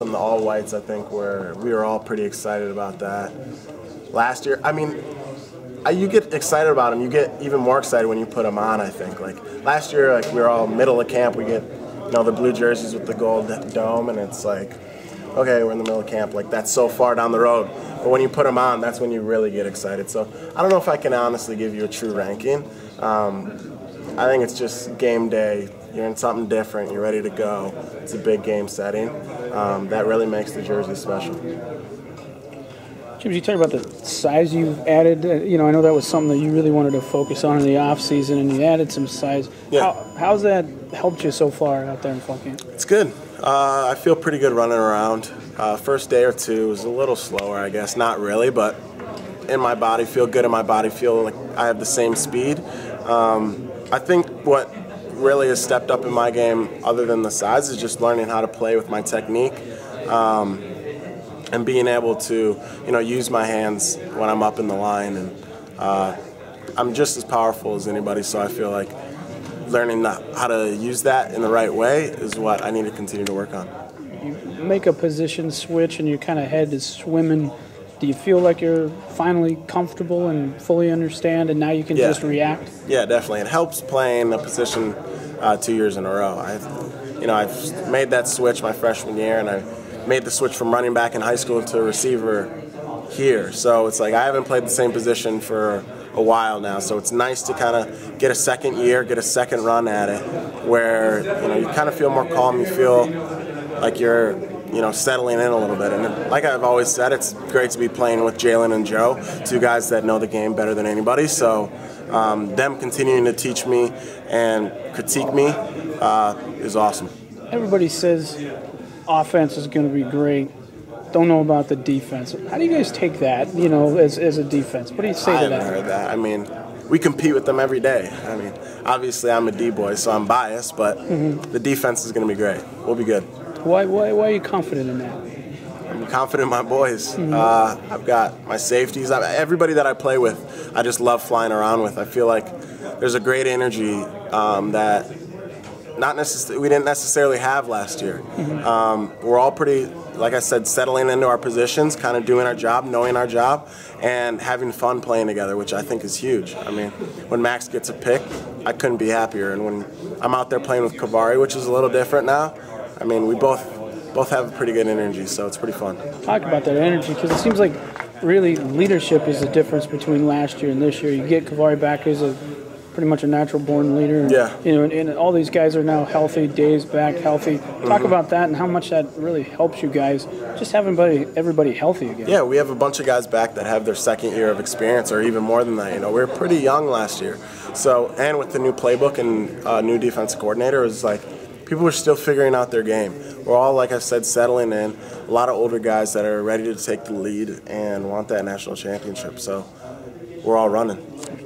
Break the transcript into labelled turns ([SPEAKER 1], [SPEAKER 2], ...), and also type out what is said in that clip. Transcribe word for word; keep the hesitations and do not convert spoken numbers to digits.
[SPEAKER 1] And the all whites, I think, were we were all pretty excited about that. Last year, I mean, I, you get excited about them. You get even more excited when you put them on. I think, like last year, like we were all middle of camp. We get, you know, the blue jerseys with the gold dome, and it's like, okay, we're in the middle of camp. Like that's so far down the road. But when you put them on, that's when you really get excited. So I don't know if I can honestly give you a true ranking. Um, I think it's just game day. You're in something different. You're ready to go. It's a big game setting. Um, that really makes the jersey special.
[SPEAKER 2] James, you talked about the size you've added. Uh, you know, I know that was something that you really wanted to focus on in the off season, and you added some size.
[SPEAKER 1] Yeah.
[SPEAKER 2] How, how's that helped you so far out there in fall camp?
[SPEAKER 1] It's good. Uh, I feel pretty good running around. Uh, first day or two was a little slower, I guess. Not really, but in my body, feel good in my body. Feel like I have the same speed. Um, I think what really has stepped up in my game, other than the size, is just learning how to play with my technique, um, and being able to, you know, use my hands when I'm up in the line. And uh, I'm just as powerful as anybody, so I feel like learning how to use that in the right way is what I need to continue to work on.
[SPEAKER 2] You make a position switch, and your kind of head is swimming. Do you feel like you're finally comfortable and fully understand, and now you can
[SPEAKER 1] yeah.
[SPEAKER 2] just react?
[SPEAKER 1] Yeah, definitely. It helps playing a position uh, two years in a row. I've, you know, I've made that switch my freshman year, and I made the switch from running back in high school to receiver here. So it's like I haven't played the same position for a while now. So it's nice to kind of get a second year, get a second run at it, where you know you kind of feel more calm. You feel like you're, you know, settling in a little bit. And like I've always said, it's great to be playing with Jalen and Joe, two guys that know the game better than anybody. So um, them continuing to teach me and critique me uh, is awesome.
[SPEAKER 2] Everybody says offense is going to be great. Don't know about the defense. How do you guys take that, you know, as, as a defense? What do you say
[SPEAKER 1] I
[SPEAKER 2] to that?
[SPEAKER 1] I haven't heard that. I mean, we compete with them every day. I mean, obviously I'm a D-boy, so I'm biased, but mm-hmm. the defense is going to be great. We'll be good.
[SPEAKER 2] Why, why, why are you confident in that?
[SPEAKER 1] I'm confident in my boys.
[SPEAKER 2] Mm-hmm.
[SPEAKER 1] uh, I've got my safeties. I, everybody that I play with, I just love flying around with. I feel like there's a great energy um, that not necess- we didn't necessarily have last year. Mm-hmm. Um, we're all pretty, like I said, settling into our positions, kind of doing our job, knowing our job, and having fun playing together, which I think is huge. I mean, when Max gets a pick, I couldn't be happier. And when I'm out there playing with Kavari, which is a little different now, I mean, we both both have pretty good energy, so it's pretty fun.
[SPEAKER 2] Talk about that energy, because it seems like really leadership is the difference between last year and this year. You get Kavari back, who's a pretty much a natural-born leader. And,
[SPEAKER 1] yeah.
[SPEAKER 2] You know, and, and all these guys are now healthy, Dave's back healthy. Talk mm-hmm. about that and how much that really helps you guys, just having everybody, everybody healthy again.
[SPEAKER 1] Yeah, we have a bunch of guys back that have their second year of experience, or even more than that. You know, we were pretty young last year. So, and with the new playbook and uh, new defense coordinator, it was like, people are still figuring out their game. We're all, like I said, settling in. A lot of older guys that are ready to take the lead and want that national championship. So we're all running.